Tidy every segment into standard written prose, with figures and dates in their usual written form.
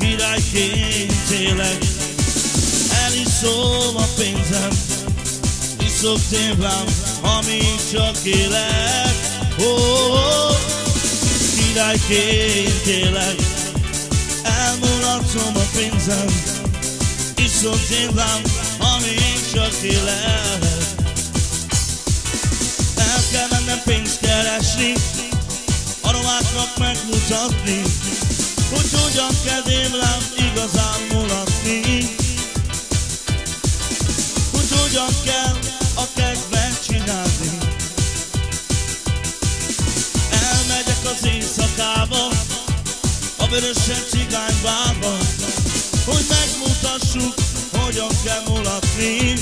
királyként élek, eliszom a pénzem, iszok témlám, amíg csak élek. Királyként élek, elmulatom a pénzem, iszok témlám, amíg csak élek. El kell mennem pénzt keresni, a romáknak megmutatni, hogy hogyan kell témlám igazán mulatni, hogy hogyan kell a kedvet csinálni. Elmegyek az éjszakába, a vörösen cigánybárba, hogy megmutassuk, hogyan kell mulatni.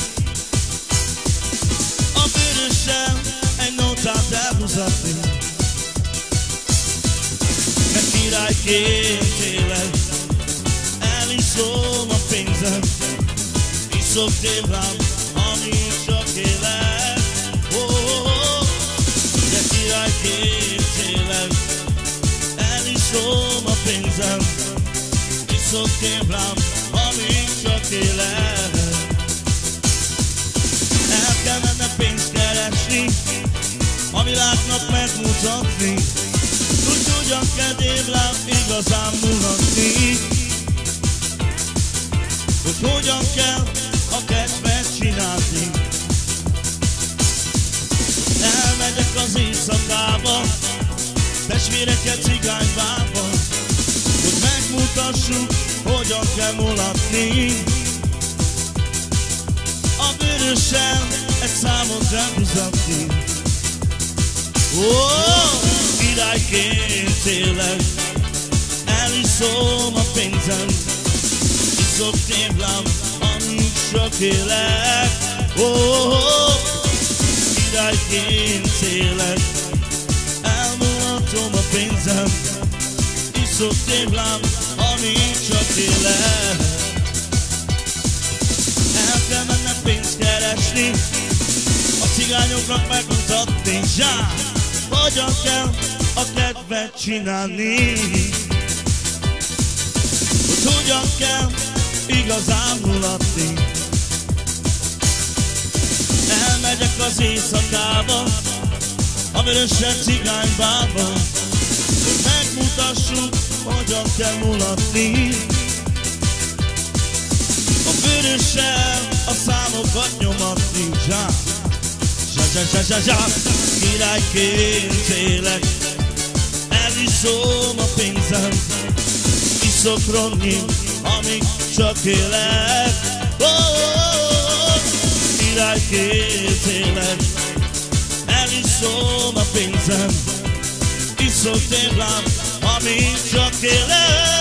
A vörösen egy nótát elhúzatni, mert királyként élek, eliszom a pénzem, iszok témlám, amíg csak élek. De királyként élek, eliszom a pénzem, iszok témlám, amíg csak élek. El kell mennem pénzt keresni, a világnak megmutatni, hogy hogyan kell témlám igazán mulatni, hogy hogyan kell a kedvet csinálni. Elmegyek az éjszakába, testvéreket cigánybárba, hogy megmutassuk, hogyan kell mulatni. A vörösen egy számot elhúzatni. Királyként élek, eliszom a pénzem, iszok témlám, amíg csak élek. Királyként élek, elmulatom a pénzem, iszok témlám, amíg csak élek. El kell mennem pénzt keresni, a cigányoknak megmutatni, hogyan kell a kedvet csinálni, hogy hogyan kell igazán mulatni. Elmegyek az éjszakába, a vörösen cigánybárba, hogy megmutassuk, hogyan kell mulatni. A vörösen a számokat nyomatni. Királyként élek, eliszom a pénzem, iszok ronni, amíg csak élek. Királyként élek, eliszom a pénzem, iszok témlám, amíg csak élek.